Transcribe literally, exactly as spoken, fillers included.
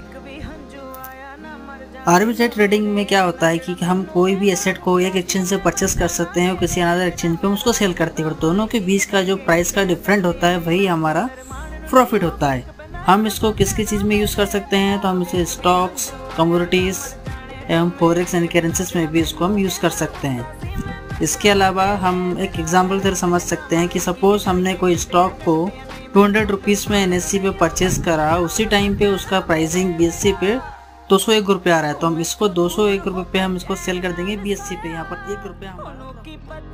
Arbitrage trading में क्या होता है कि हम कोई भी एसेट को एक एक्सचेंज से परचेस कर सकते हैं और किसी अनदर एक्सचेंज पे हम उसको सेल करते हैं और दोनों के बीच का जो प्राइस का डिफरेंट होता है वही हमारा प्रॉफिट होता है। हम इसको किसकी चीज़ में यूज़ कर सकते हैं, तो हम इसे स्टॉक्स, कमोडिटीज़ एवं फॉरेक्स एंड करेंसीज में भी इसको हम यूज़ कर सकते हैं। इसके अलावा हम एक एग्जांपल से समझ सकते हैं कि सपोज़ हमने कोई स्टॉक को टू हंड्रेड रुपीज़ में एन एस सी पे परचेस करा, उसी टाइम पे उसका प्राइसिंग बी एस सी पे दो सौ एक रुपये आ रहा है, तो हम इसको दो सौ एक रुपये पे हम इसको सेल कर देंगे बी एस सी पे। यहाँ पर एक रुपया हमारा